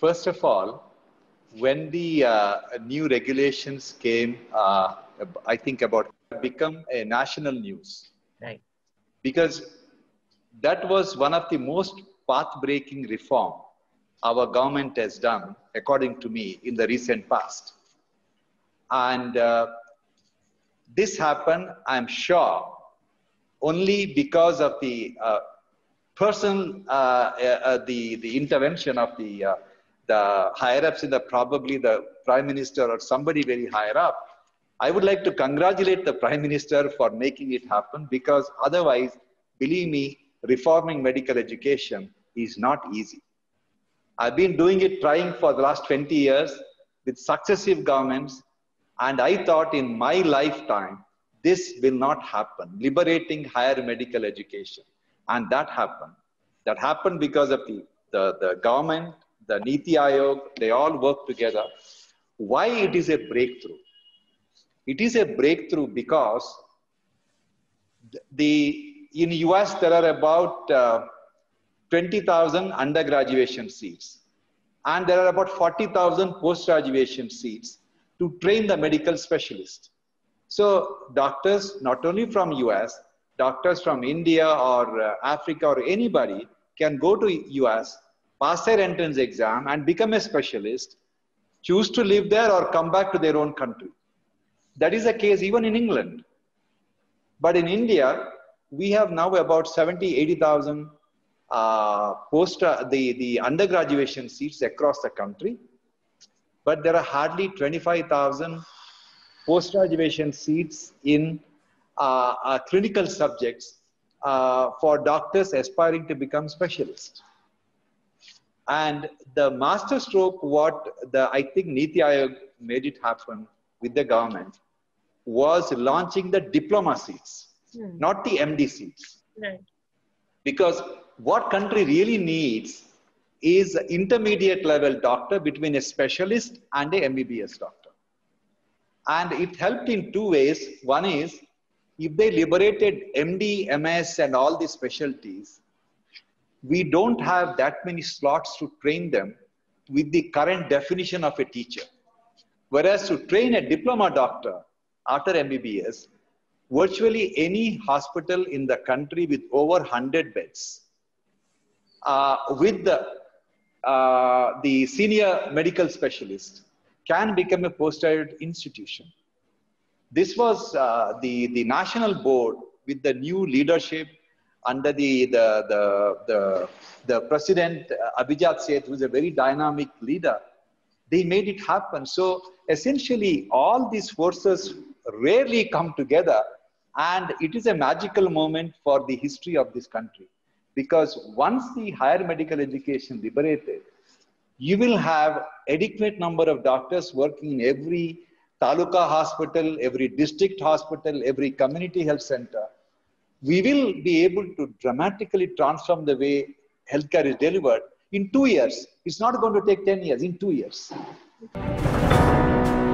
First of all, when the new regulations came, I think about become a national news. Right. Because that was one of the most path-breaking reform our government has done, according to me, in the recent past. And this happened, I'm sure, only because of the personal, the intervention of the higher-ups in probably the Prime Minister or somebody very higher up. I would like to congratulate the Prime Minister for making it happen, because otherwise, believe me, reforming medical education is not easy. I've been doing it, trying for the last 20 years with successive governments, and I thought in my lifetime, this will not happen, liberating higher medical education. And that happened. That happened because of the government, the Niti Aayog, they all work together. Why it is a breakthrough? It is a breakthrough because in US, there are about 20,000 undergraduation seats. And there are about 40,000 post-graduation seats to train the medical specialist. So doctors, not only from US, doctors from India or Africa or anybody can go to US, pass their entrance exam and become a specialist, choose to live there or come back to their own country. That is the case even in England. But in India, we have now about 70, 80,000 the undergraduation seats across the country. But there are hardly 25,000 post-graduation seats in clinical subjects for doctors aspiring to become specialists. And the master stroke, what I think Niti Aayog made it happen with the government, was launching the diploma seats, not the MD seats. Right. Because what country really needs is an intermediate level doctor between a specialist and a MBBS doctor. And it helped in two ways. One is, if they liberated MD, MS and all these specialties, we don't have that many slots to train them with the current definition of a teacher. Whereas to train a diploma doctor after MBBS, virtually any hospital in the country with over 100 beds, with the senior medical specialist, can become a postgraduate institution. This was the national board with the new leadership under the president, Abhijat Seth, who is a very dynamic leader. They made it happen. So essentially, all these forces rarely come together, and it is a magical moment for the history of this country. Because once the higher medical education liberated, you will have adequate number of doctors working in every taluka hospital, every district hospital, every community health center. We will be able to dramatically transform the way healthcare is delivered in 2 years. It's not going to take 10 years, in 2 years.